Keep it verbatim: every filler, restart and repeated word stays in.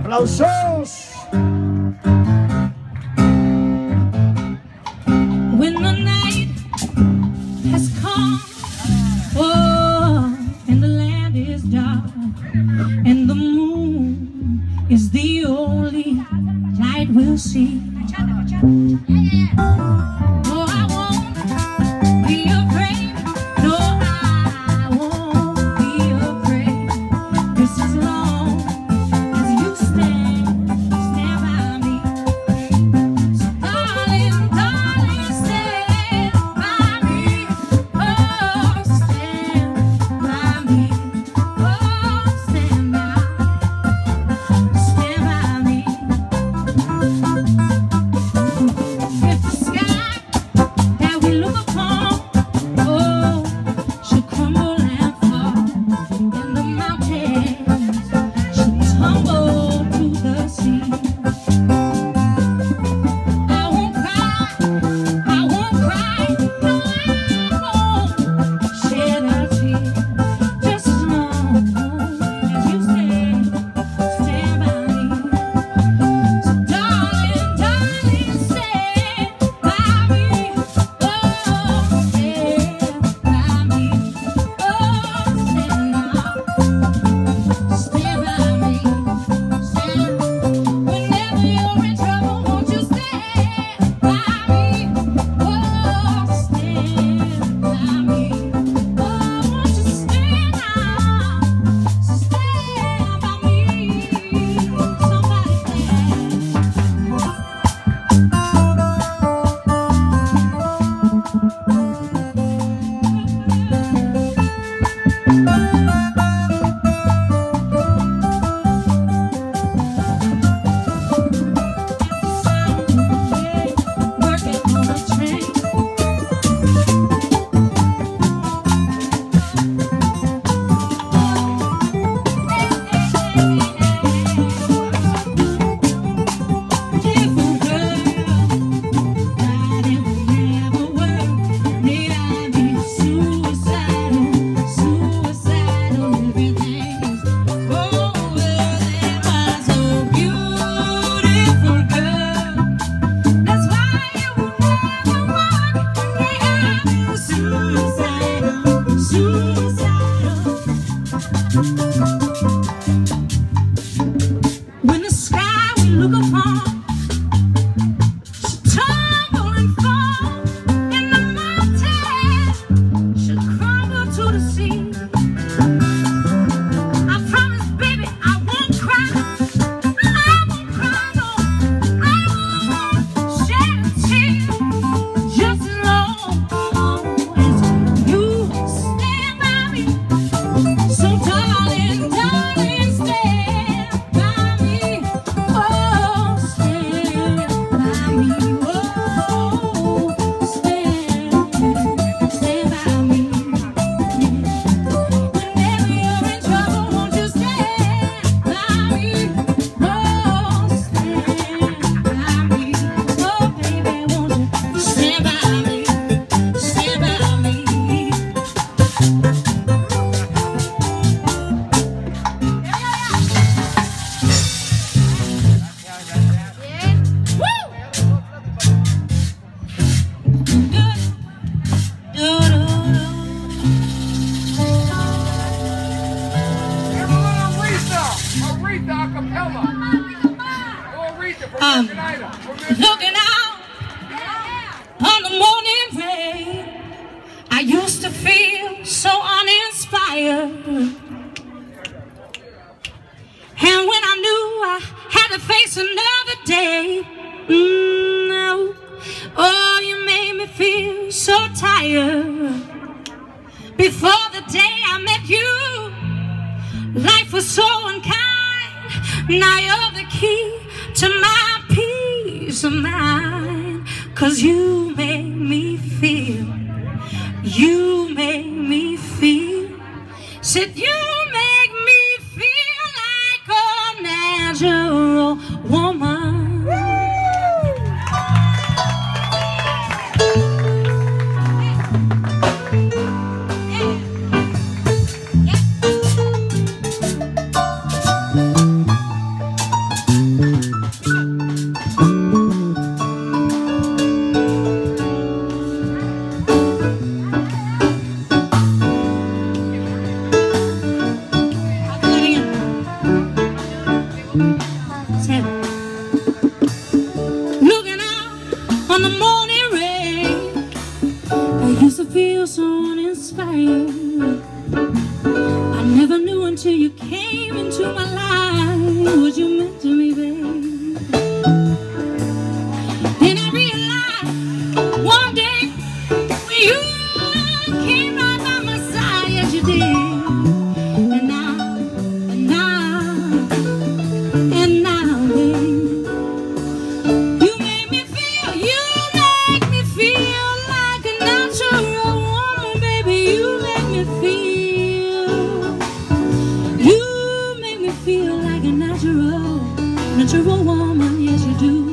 ¡Aplausos! When the night has come, oh, and the land is dark, and the moon is the only light we'll see. Oh, I won't be afraid. No, I won't be afraid. This is long as you stand, stand by me. So darling, darling, stand by me. Oh, stand by me. Oh, stand by, stand by me. If the sky that we look upon, oh, should crumble and fall, and the mountains should tumble to the sea, I won't cry, I won't cry, no, I won't shed a tear, just as long as you stand, stand by me. So darling, darling, stand by me. Oh, stand by me. Oh, stand now. Stand by me. Stand. Whenever you're in trouble, won't you stand by me? Oh, stand by me. Oh, won't you stand now? Stand by me. Somebody working on a train. Beautiful girl, riding forever world. Need I be suicidal, suicidal? Everything is over. There was a beautiful girl. That's why you will never walk. Need I be suicidal, suicidal? When the sky we look upon should tumble and fall, and the mountains should crumble to the sea, I promise, baby, I won't cry. I won't cry, no. I won't shed a tear, just as long as you stand by me. So darling, darling, stand by me. Oh, stand by me. Oh, stand, stand by me. Whenever you're in trouble, won't you stand by me? Oh, stand by me. Oh, baby, won't you stand by me? Stand by me. Aretha a cappella. Oh, Aretha from Um, American Idol. From American Looking out on the morning rain, I used to feel so uninspired. And when I knew I had to face another day, mm, no, oh, you made me feel so tired. Before the day I met you, life was so unkind. Now you're the key to my peace of mind. 'Cause you make me feel, you make me feel, said you make me feel like a natural woman. until you came into my life. Was you meant to me, babe? Then I realized one day when you came right by my side, yes you did. And now, and now, and now, babe, you make me feel, you make me feel like a natural woman, baby. You make me feel, you make me feel like a natural, natural woman, yes you do.